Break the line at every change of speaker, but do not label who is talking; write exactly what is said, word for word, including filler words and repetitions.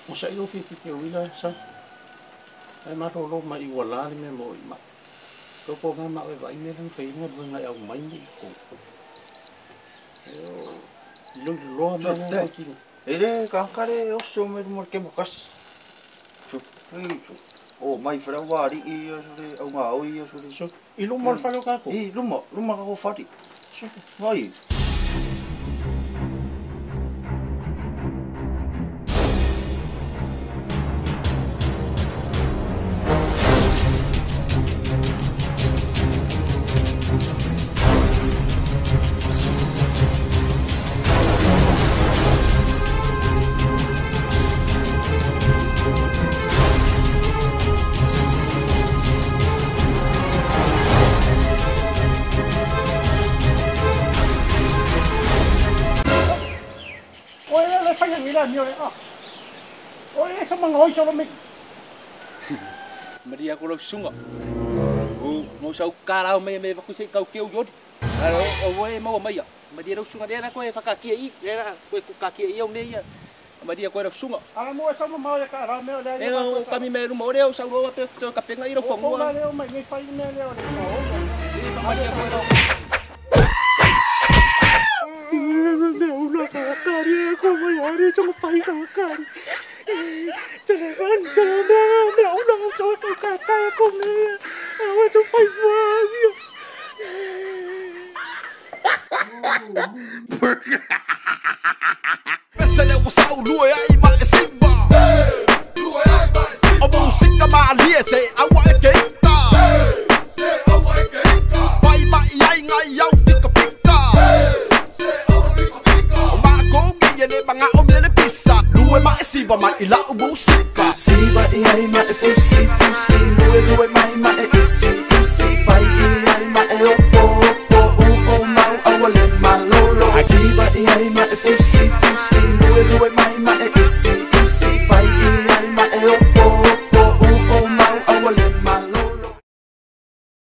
o sa ilo fifi ke wila sa ai ma ro ma i wala ni me mo ma ko ko nga ma e vai me ran fe nga nga au mai ni ko yo lo lo ma nga ki
ele ka kare o so me mo ke mo kas so o mai fra wari i so au nga o i so
so i lo mo fa lo ka ko
i lo mo lo ma ka ko fati so vai
mio ah oi essa mangoi só me
Maria ko lo sunga o mo sau kara me me ku se kau keu jodi aro o we mo mai Maria lo sunga dera ko e faka ki i dera ko ku ka ki i o ne ia Maria ko lo sunga
ala mo essa mo ya kara me le
e o kami me ru mo re o sau ro pe ka penga i ro fongo
o le o mai me fai me le o Maria ko lo Kari aku mai hari cuma pai kari. Jangan jangan me ulang cuma kata aku me. Awak cuma pai lagi.
Pesele usau lue ai ma simba. Lue ai ma simba. O música malie se awak keita. Se awak keita. Pai ma ai ngai au tika pika. Banga o mele pisa lue ma e siba ma ila o musika
siba i ai ma e fusi fusi lue lue mai ma e isi isi fai i ai ma e opo opo u o mau awale ma lolo siba i ai ma e fusi fusi lue lue mai ma e isi